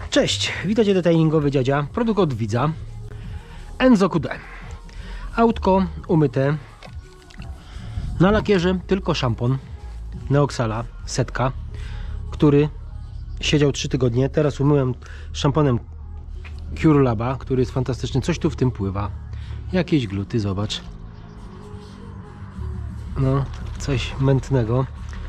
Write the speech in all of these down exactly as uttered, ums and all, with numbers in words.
Cześć, witajcie detailingowy dziadzia, produkt od widza Enzo Q D. Autko umyte, na lakierze tylko szampon Neoxala setka, który siedział trzy tygodnie. Teraz umyłem szamponem Cure Laba, który jest fantastyczny. Coś tu w tym pływa, jakieś gluty, zobacz, no coś mętnego,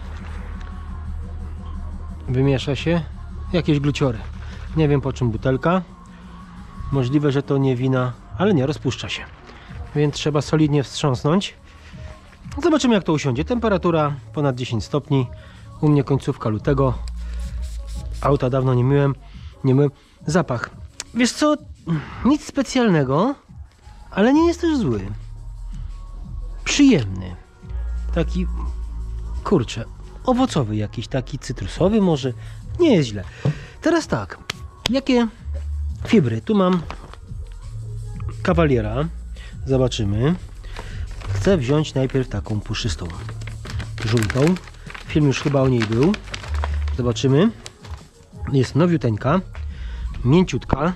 wymiesza się, jakieś gluciory. Nie wiem po czym butelka. Możliwe, że to nie wina, ale nie, rozpuszcza się. Więc trzeba solidnie wstrząsnąć. Zobaczymy jak to usiądzie. Temperatura ponad dziesięć stopni. U mnie końcówka lutego. Auta dawno nie myłem. Nie myłem. Zapach. Wiesz co? Nic specjalnego, ale nie jest też zły. Przyjemny. Taki, kurczę, owocowy jakiś, taki cytrusowy może. Nie jest źle. Teraz tak. Jakie fibry? Tu mam Cavaliera. Zobaczymy. Chcę wziąć najpierw taką puszystą, żółtą. Film już chyba o niej był. Zobaczymy. Jest nowiuteńka, mięciutka,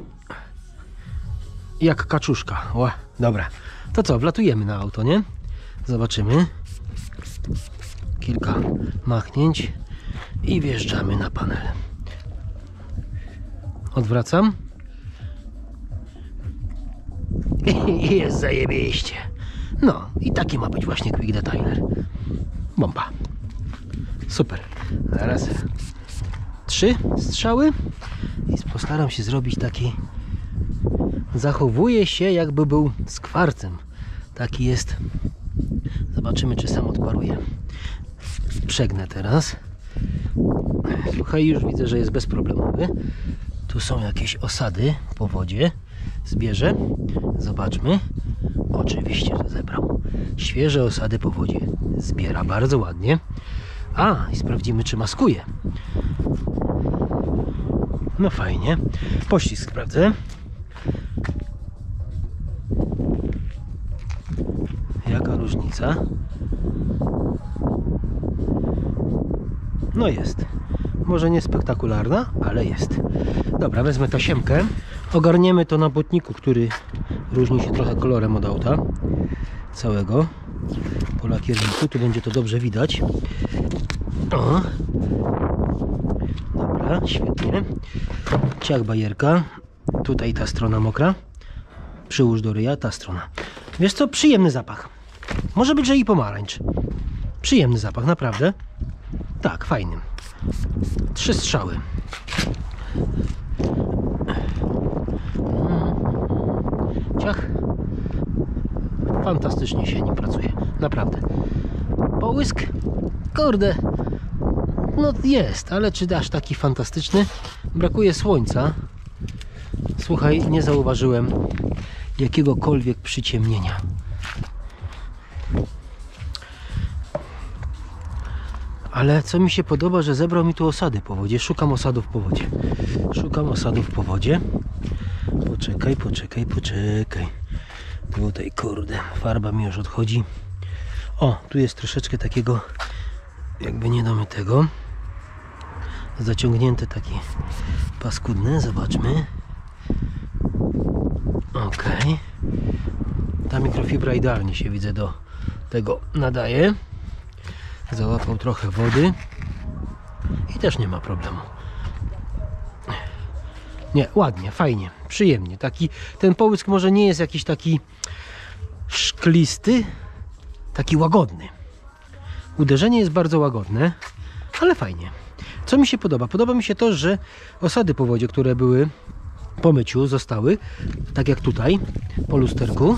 jak kaczuszka. O, dobra. To co, wlatujemy na auto, nie? Zobaczymy. Kilka machnięć i wjeżdżamy na panel. Odwracam. I jest zajebiście. No i taki ma być właśnie Quick Detailer. Bomba. Super. Zaraz trzy strzały i postaram się zrobić taki. Zachowuje się jakby był z kwarcem. Taki jest. Zobaczymy czy sam odparuje. Przegnę teraz. Słuchaj, już widzę, że jest bezproblemowy. Tu są jakieś osady po wodzie. Zbierze. Zobaczmy. Oczywiście, że zebrał. Świeże osady po wodzie zbiera bardzo ładnie. A, i sprawdzimy czy maskuje. No fajnie. Pościsk sprawdzę. Jaka różnica? No jest. Może nie spektakularna, ale jest. Dobra, wezmę tasiemkę. Ogarniemy to na błotniku, który różni się trochę kolorem od auta całego. Po lakierniku, tu będzie to dobrze widać. O. Dobra, świetnie. Ciach bajerka. Tutaj ta strona mokra. Przyłóż do ryja, ta strona. Wiesz co? Przyjemny zapach. Może być, że i pomarańcz. Przyjemny zapach, naprawdę. Tak, fajny. Trzy strzały. Ciach. Fantastycznie się nim pracuje. Naprawdę. Połysk? Kurde. No jest, ale czy aż taki fantastyczny? Brakuje słońca. Słuchaj, nie zauważyłem jakiegokolwiek przyciemnienia. Ale co mi się podoba, że zebrał mi tu osady po wodzie. Szukam osadów po wodzie. Szukam osadów po wodzie. Poczekaj, poczekaj, poczekaj. Tutaj, kurde, farba mi już odchodzi. O, tu jest troszeczkę takiego jakby niedomytego. Zaciągnięte takie paskudne. Zobaczmy. Ok. Ta mikrofibra idealnie się, widzę, do tego nadaje. Załapał trochę wody i też nie ma problemu. Nie, ładnie, fajnie, przyjemnie. Taki, ten połysk może nie jest jakiś taki szklisty, taki łagodny. Uderzenie jest bardzo łagodne, ale fajnie. Co mi się podoba? Podoba mi się to, że osady po wodzie, które były po myciu, zostały, tak jak tutaj, po lusterku.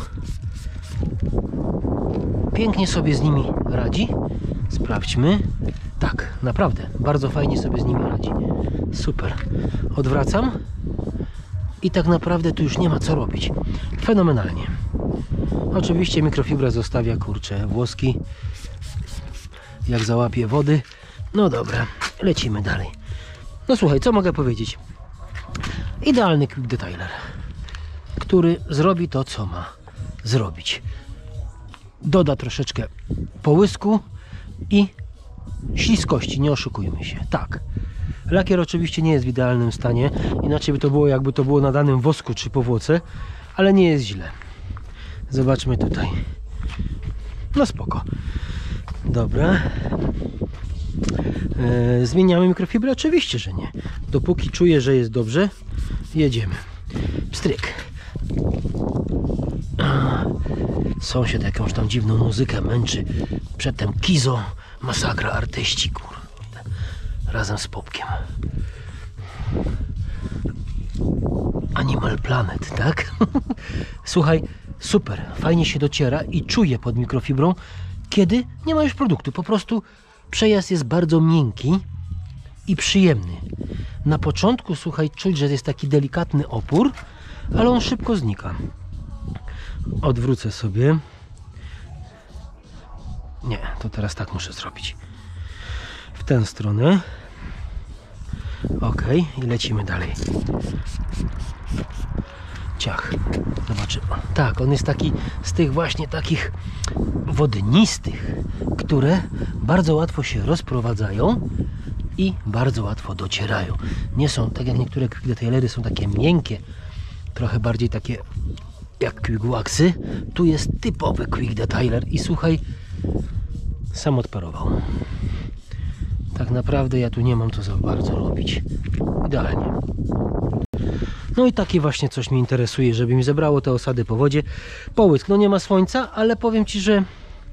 Pięknie sobie z nimi radzi. Sprawdźmy. Tak, naprawdę, bardzo fajnie sobie z nimi radzi. Super. Odwracam. I tak naprawdę tu już nie ma co robić. Fenomenalnie. Oczywiście mikrofibra zostawia, kurczę, włoski. Jak załapie wody. No dobra, lecimy dalej. No słuchaj, co mogę powiedzieć? Idealny Quick Detailer, który zrobi to, co ma zrobić. Doda troszeczkę połysku i śliskości, nie oszukujmy się. Tak, Lakier oczywiście nie jest w idealnym stanie, inaczej by to było, jakby to było na danym wosku czy powłoce, ale nie jest źle. Zobaczmy tutaj. No spoko. Dobra. Eee, zmieniamy mikrofibrę? Oczywiście, że nie. Dopóki czuję, że jest dobrze, jedziemy. Pstryk. A, sąsiad jakąś tam dziwną muzykę męczy. Przedtem Kizo, masakra artyści, kurde. Razem z Popkiem. Animal Planet, tak? Słuchaj, super, fajnie się dociera i czuję pod mikrofibrą, kiedy nie ma już produktu. Po prostu przejazd jest bardzo miękki i przyjemny. Na początku, słuchaj, czuć, że jest taki delikatny opór, ale on szybko znika. Odwrócę sobie. Nie, to teraz tak muszę zrobić. W tę stronę. Ok, i lecimy dalej. Ciach. Zobaczymy. Tak, on jest taki z tych właśnie takich wodnistych, które bardzo łatwo się rozprowadzają i bardzo łatwo docierają. Nie są, tak jak niektóre quick detailery są takie miękkie, trochę bardziej takie jak quick waxy. Tu jest typowy quick detailer i słuchaj, sam odparował. Tak naprawdę ja tu nie mam co za bardzo robić. Idealnie. No i takie właśnie coś mnie interesuje, żeby mi zebrało te osady po wodzie. Połysk, no nie ma słońca, ale powiem Ci, że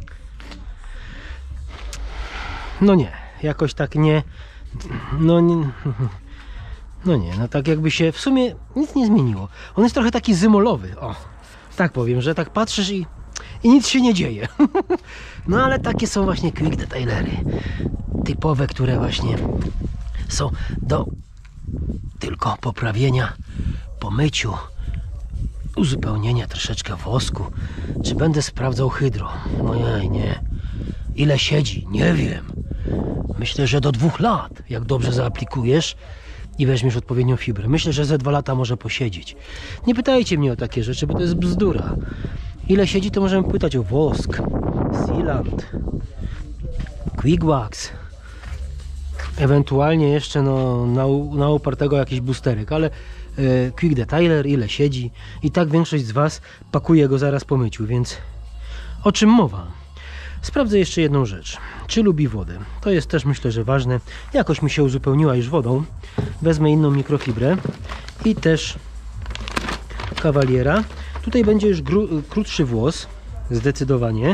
no nie, jakoś tak nie no nie no nie, no tak jakby się w sumie nic nie zmieniło. On jest trochę taki zymolowy, o, tak powiem, że tak patrzysz i, i nic się nie dzieje. No ale takie są właśnie quick detailery typowe, które właśnie są do tylko poprawienia po myciu, uzupełnienia troszeczkę wosku. Czy będę sprawdzał hydro? Ojej, nie. Ile siedzi? Nie wiem. Myślę, że do dwóch lat, jak dobrze zaaplikujesz i weźmiesz odpowiednią fibrę. Myślę, że ze dwa lata może posiedzieć. Nie pytajcie mnie o takie rzeczy, bo to jest bzdura. Ile siedzi, to możemy pytać o wosk, sealant, quick wax, ewentualnie jeszcze no, na, na upartego jakiś boosterek, ale e, quick detailer, ile siedzi, i tak większość z Was pakuje go zaraz po myciu, więc o czym mowa? Sprawdzę jeszcze jedną rzecz. Czy lubi wodę? To jest też, myślę, że ważne. Jakoś mi się uzupełniła już wodą. Wezmę inną mikrofibrę i też kawaliera. Tutaj będzie już krótszy włos, zdecydowanie.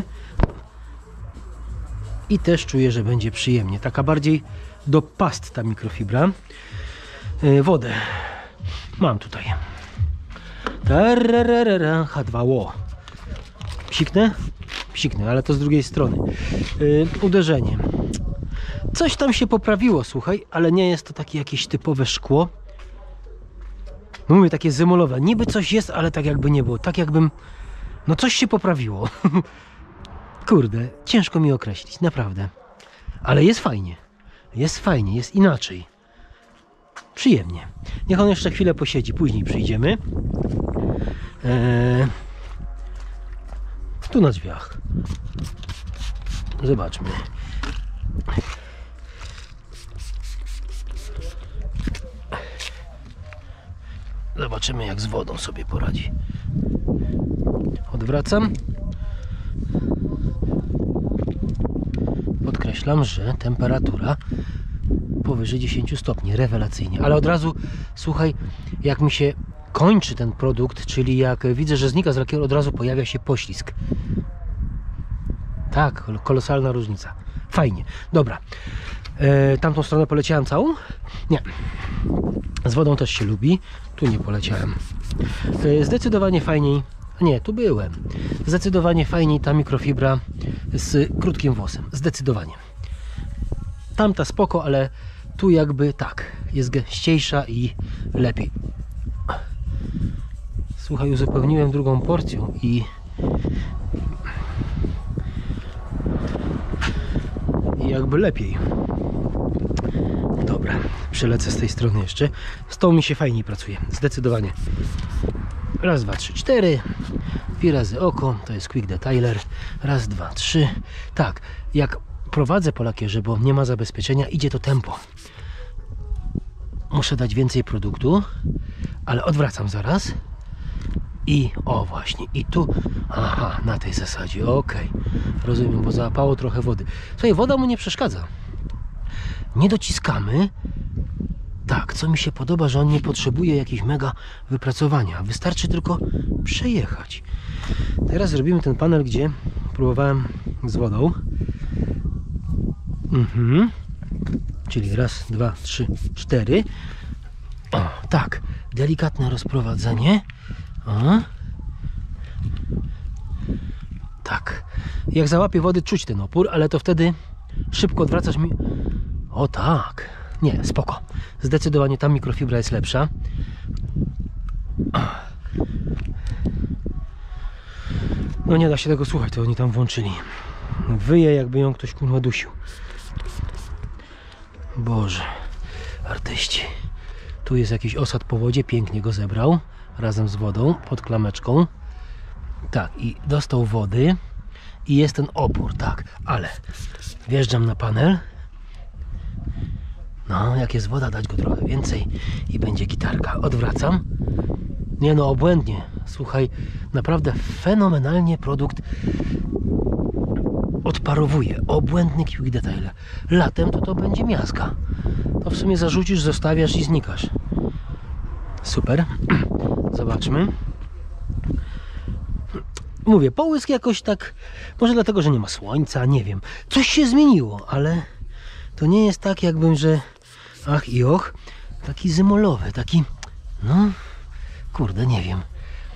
I też czuję, że będzie przyjemnie. Taka bardziej do past ta mikrofibra. Yy, wodę mam tutaj. H dwa O. Psiknę? Psiknę, ale to z drugiej strony. Yy, uderzenie. Coś tam się poprawiło, słuchaj, ale nie jest to takie jakieś typowe szkło. No mówię, takie zymolowe. Niby coś jest, ale tak jakby nie było. Tak jakbym... No coś się poprawiło. Kurde, ciężko mi określić, naprawdę. Ale jest fajnie. Jest fajnie, jest inaczej. Przyjemnie. Niech on jeszcze chwilę posiedzi, później przyjdziemy. Eee... Tu na drzwiach. Zobaczmy. Zobaczymy, jak z wodą sobie poradzi. Odwracam. Podkreślam, że temperatura powyżej dziesięciu stopni, rewelacyjnie. Ale od razu, słuchaj, jak mi się kończy ten produkt, czyli jak widzę, że znika z lakieru, od razu pojawia się poślizg. Tak, kolosalna różnica. Fajnie. Dobra. E, tamtą stronę poleciałem całą? Nie. Z wodą też się lubi. Tu nie poleciałem. E, zdecydowanie fajniej. Nie, tu byłem. Zdecydowanie fajniej ta mikrofibra z krótkim włosem. Zdecydowanie. Tamta spoko, ale tu jakby tak. Jest gęściejsza i lepiej. Słuchaj, uzupełniłem drugą porcją i i jakby lepiej. Dobra, przelecę z tej strony jeszcze. Z tą mi się fajniej pracuje, zdecydowanie. Raz, dwa, trzy, cztery. Pi razy oko, to jest quick detailer. Raz, dwa, trzy. Tak, jak prowadzę po lakierze, bo nie ma zabezpieczenia, idzie to tempo. muszę dać więcej produktu, ale odwracam zaraz. I o właśnie, i tu, aha, na tej zasadzie, okej, rozumiem, bo załapało trochę wody. Słuchaj, woda mu nie przeszkadza. Nie dociskamy. Tak, co mi się podoba, że on nie potrzebuje jakichś mega wypracowania. Wystarczy tylko przejechać. Teraz zrobimy ten panel, gdzie próbowałem z wodą. Mhm. Czyli raz, dwa, trzy, cztery. O, tak, delikatne rozprowadzenie. O. Tak. Jak załapię wody, czuć ten opór, ale to wtedy szybko odwracasz mi... O tak. Nie, spoko. Zdecydowanie tam mikrofibra jest lepsza. No nie da się tego słuchać, to oni tam włączyli. Wyje, jakby ją ktoś kurwa dusił. Boże. Artyści. Tu jest jakiś osad po wodzie, pięknie go zebrał. Razem z wodą, pod klameczką. Tak, i dostał wody. I jest ten opór, tak. Ale wjeżdżam na panel. No, jak jest woda, dać go trochę więcej i będzie gitarka. Odwracam. Nie no, obłędnie. Słuchaj, naprawdę fenomenalnie produkt odparowuje. Obłędny Quick Detailer. Latem to to będzie miazga. To w sumie zarzucisz, zostawiasz i znikasz. Super. Zobaczmy. Mówię, połysk jakoś tak, może dlatego, że nie ma słońca, nie wiem. Coś się zmieniło, ale to nie jest tak, jakbym, że ach i och, taki zymolowy, taki, no, kurde, nie wiem.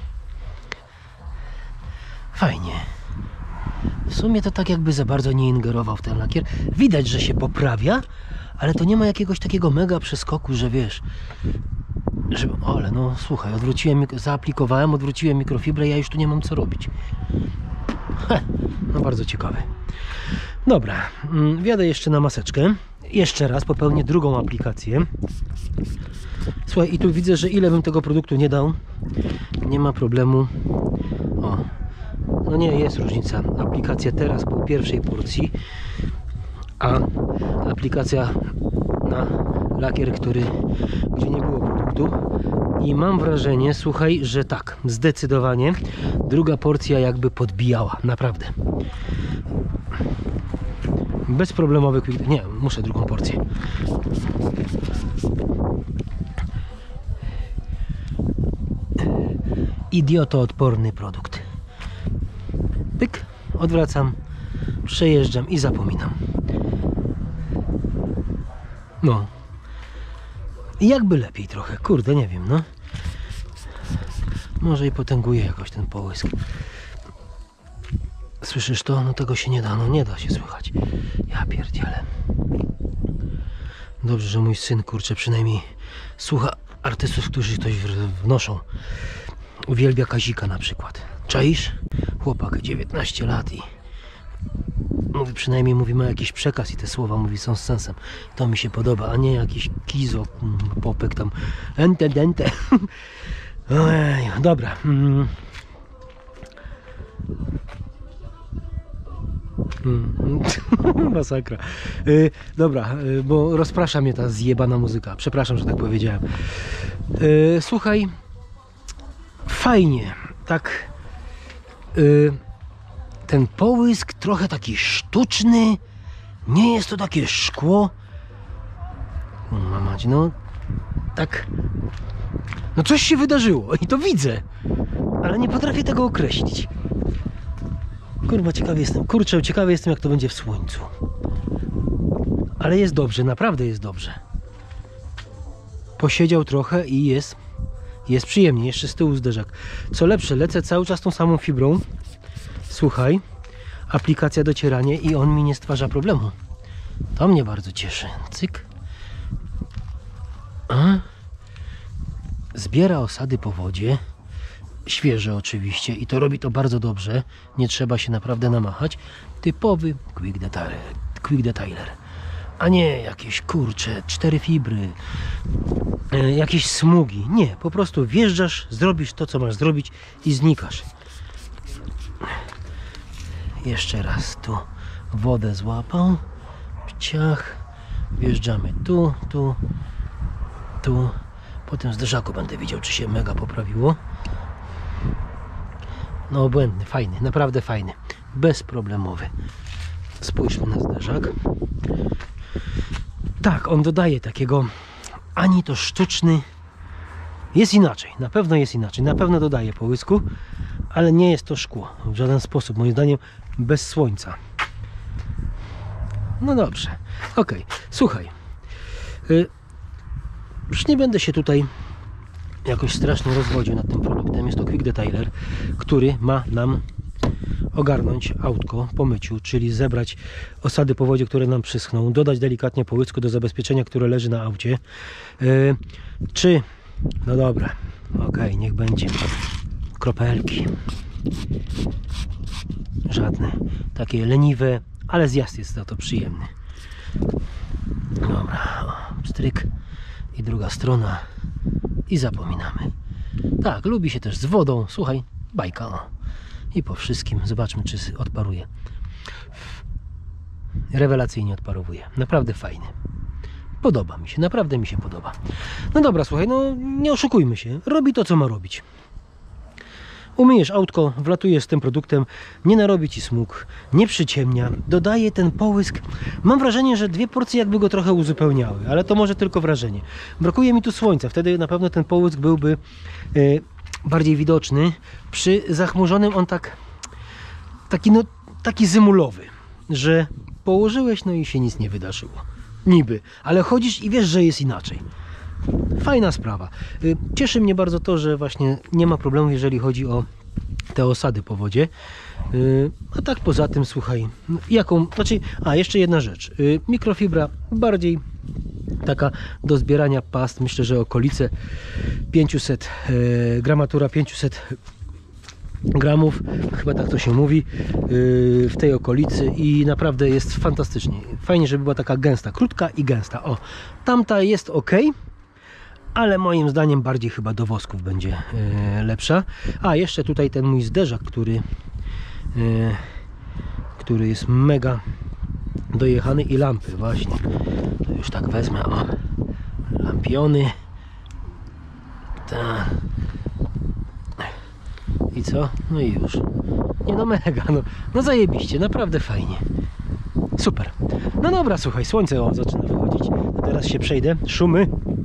Fajnie. W sumie to tak jakby za bardzo nie ingerował w ten lakier. Widać, że się poprawia, ale to nie ma jakiegoś takiego mega przeskoku, że wiesz, że, ale no słuchaj, odwróciłem, zaaplikowałem, odwróciłem mikrofibrę, ja już tu nie mam co robić. Heh, no bardzo ciekawy. Dobra, wjadę jeszcze na maseczkę. Jeszcze raz popełnię drugą aplikację. Słuchaj, i tu widzę, że ile bym tego produktu nie dał, nie ma problemu. O, no nie, jest różnica. Aplikacja teraz po pierwszej porcji, a aplikacja na lakier, który, gdzie nie było produktu. I mam wrażenie, słuchaj, że tak, zdecydowanie druga porcja jakby podbijała, naprawdę. Bezproblemowy quick... Nie, muszę drugą porcję. Idiotoodporny produkt. Pyk, odwracam, przejeżdżam i zapominam. No. Jakby lepiej trochę, kurde, nie wiem, no. Może i potęguje jakoś ten połysk. Słyszysz to? No tego się nie da, no nie da się słychać. Ja pierdzielę. Dobrze, że mój syn, kurczę, przynajmniej słucha artystów, którzy coś wnoszą. Uwielbia Kazika na przykład. Czaisz? Chłopak, dziewiętnaście lat i mówi, przynajmniej mówi, ma jakiś przekaz i te słowa mówi, są z sensem. To mi się podoba, a nie jakiś kizo, popek tam ente dente. Ojej, dobra. Mm. Mm. Masakra. Yy, dobra, yy, bo rozprasza mnie ta zjebana muzyka. Przepraszam, że tak powiedziałem. Yy, słuchaj, fajnie, tak. Yy, ten połysk trochę taki sztuczny. Nie jest to takie szkło. Mamać, no tak. No coś się wydarzyło i to widzę, ale nie potrafię tego określić. Kurwa, ciekawy jestem. Kurczę, ciekawy jestem, jak to będzie w słońcu. Ale jest dobrze, naprawdę jest dobrze. Posiedział trochę i jest jest przyjemnie. Jeszcze z tyłu zderzak. Co lepsze, lecę cały czas tą samą fibrą. Słuchaj, aplikacja docieranie i on mi nie stwarza problemu. To mnie bardzo cieszy. Cyk. A? Zbiera osady po wodzie. Świeże oczywiście i to robi to bardzo dobrze. Nie trzeba się naprawdę namachać. Typowy Quick Detailer, quick detailer. A nie jakieś kurcze, cztery fibry, e, jakieś smugi. Nie, po prostu wjeżdżasz, zrobisz to, co masz zrobić i znikasz. Jeszcze raz tu wodę złapał. Ciach. Wjeżdżamy tu, tu. Tu po tym zderzaku będę widział, czy się mega poprawiło. No obłędny, fajny, naprawdę fajny, bezproblemowy. Spójrzmy na zderzak. Tak, on dodaje takiego, ani to sztuczny, jest inaczej, na pewno jest inaczej, na pewno dodaje połysku, ale nie jest to szkło w żaden sposób, moim zdaniem bez słońca. No dobrze, ok, słuchaj, yy, już nie będę się tutaj jakoś strasznie rozwodził nad tym produktem. Jest to Quick Detailer, który ma nam ogarnąć autko po myciu, czyli zebrać osady po wodzie, które nam przyschną, dodać delikatnie połysku do zabezpieczenia, które leży na aucie. Yy, czy, no dobra, ok, niech będzie. Kropelki. Żadne takie leniwe, ale zjazd jest za to przyjemny. Dobra, o, stryk i druga strona i zapominamy. Tak, lubi się też z wodą, słuchaj, bajka, o. I po wszystkim zobaczmy, czy odparuje. Rewelacyjnie odparowuje, naprawdę fajny. Podoba mi się, naprawdę mi się podoba. No dobra, słuchaj, no nie oszukujmy się, robi to, co ma robić. Umyjesz autko, wlatujesz z tym produktem, nie narobi ci smug, nie przyciemnia, dodaje ten połysk. Mam wrażenie, że dwie porcje jakby go trochę uzupełniały, ale to może tylko wrażenie. Brakuje mi tu słońca, wtedy na pewno ten połysk byłby e, bardziej widoczny. Przy zachmurzonym on tak, taki, no, taki zymulowy, że położyłeś, no i się nic nie wydarzyło. Niby, ale chodzisz i wiesz, że jest inaczej. Fajna sprawa. Cieszy mnie bardzo to, że właśnie nie ma problemu, jeżeli chodzi o te osady po wodzie. A tak poza tym, słuchaj, jaką, znaczy, a jeszcze jedna rzecz. Mikrofibra bardziej taka do zbierania past, myślę, że okolice pięćset, gramatura pięćset gramów, chyba tak to się mówi, w tej okolicy i naprawdę jest fantastycznie. Fajnie, żeby była taka gęsta, krótka i gęsta. O, tamta jest ok, ale moim zdaniem bardziej chyba do wosków będzie e, lepsza. A jeszcze tutaj ten mój zderzak, który e, który jest mega dojechany i lampy właśnie. To już tak wezmę, o, lampiony. Ta. I co? No i już. Nie no mega, no, no zajebiście, naprawdę fajnie. Super. No dobra, słuchaj, słońce o, zaczyna wychodzić. Teraz się przejdę. Szumy.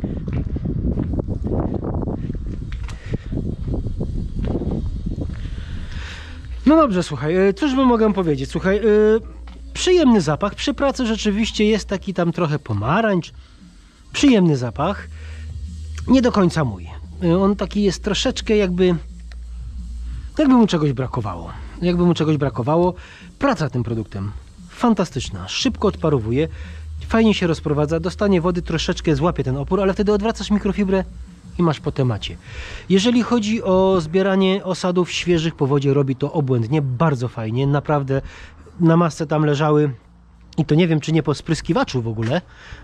No dobrze, słuchaj, cóż bym mogę powiedzieć? Słuchaj, yy, przyjemny zapach. Przy pracy rzeczywiście jest taki tam trochę pomarańcz. Przyjemny zapach. Nie do końca mój. Yy, on taki jest troszeczkę jakby... Jakby mu czegoś brakowało. Jakby mu czegoś brakowało. Praca tym produktem fantastyczna. Szybko odparowuje. Fajnie się rozprowadza. Dostanie wody, troszeczkę złapie ten opór, ale wtedy odwracasz mikrofibrę i masz po temacie. Jeżeli chodzi o zbieranie osadów świeżych po wodzie, robi to obłędnie, bardzo fajnie, naprawdę na masce tam leżały i to nie wiem, czy nie po spryskiwaczu w ogóle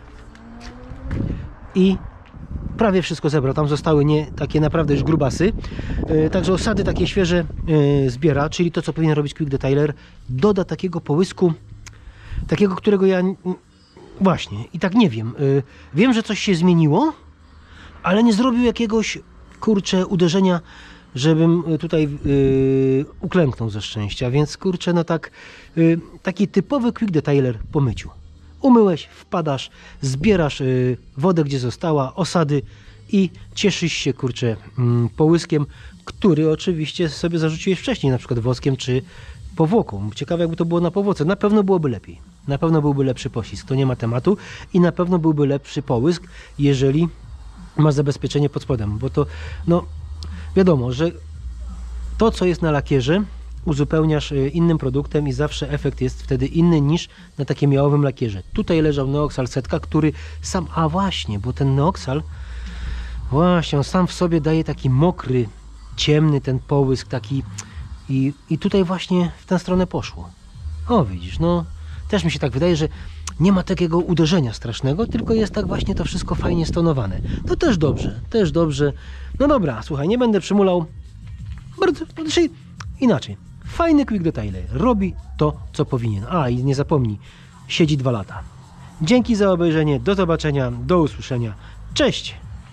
i prawie wszystko zebrał, tam zostały nie takie naprawdę już grubasy, yy, także osady takie świeże yy, zbiera, czyli to, co powinien robić Quick Detailer, doda takiego połysku, takiego, którego ja właśnie i tak nie wiem, yy, wiem, że coś się zmieniło, ale nie zrobił jakiegoś, kurczę, uderzenia, żebym tutaj yy, uklęknął ze szczęścia, więc kurczę, no tak, yy, taki typowy Quick Detailer po myciu. Umyłeś, wpadasz, zbierasz yy, wodę, gdzie została, osady i cieszysz się, kurczę, yy, połyskiem, który oczywiście sobie zarzuciłeś wcześniej, na przykład woskiem czy powłoką. Ciekawe, jakby to było na powłoce. Na pewno byłoby lepiej. Na pewno byłby lepszy poślizg, to nie ma tematu i na pewno byłby lepszy połysk, jeżeli masz zabezpieczenie pod spodem, bo to, no wiadomo, że to, co jest na lakierze, uzupełniasz innym produktem i zawsze efekt jest wtedy inny niż na takim jałowym lakierze. Tutaj leżał Neoxal setka, który sam, a właśnie, bo ten Neoxal właśnie, on sam w sobie daje taki mokry, ciemny ten połysk, taki i, i tutaj właśnie w tę stronę poszło. O, widzisz, no też mi się tak wydaje, że nie ma takiego uderzenia strasznego, tylko jest tak właśnie to wszystko fajnie stonowane. To też dobrze, też dobrze. No dobra, słuchaj, nie będę przymulał. Bardzo, znaczy inaczej. Fajny Quick Detailer robi to, co powinien. A i nie zapomnij, siedzi dwa lata. Dzięki za obejrzenie, do zobaczenia, do usłyszenia. Cześć!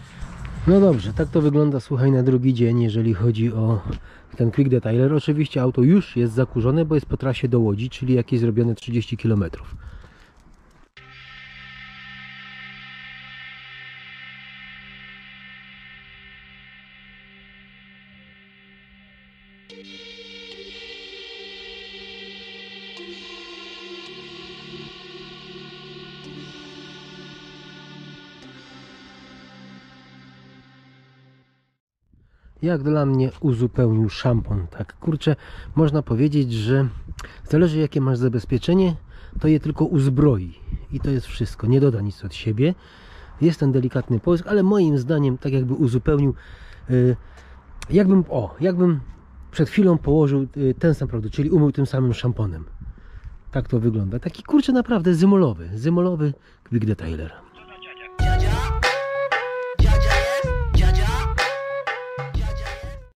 No dobrze, tak to wygląda, słuchaj, na drugi dzień, jeżeli chodzi o ten Quick Detailer. Oczywiście auto już jest zakurzone, bo jest po trasie do Łodzi, czyli jakieś zrobione trzydzieści kilometrów. Jak dla mnie uzupełnił szampon. Tak, kurczę, można powiedzieć, że zależy jakie masz zabezpieczenie, to je tylko uzbroi. I to jest wszystko, nie doda nic od siebie. Jest ten delikatny połysk, ale moim zdaniem tak jakby uzupełnił, yy, jakbym, o, jakbym przed chwilą położył yy, ten sam produkt, czyli umył tym samym szamponem. Tak to wygląda. Taki kurczę naprawdę zymolowy, zymolowy Quick Detailer.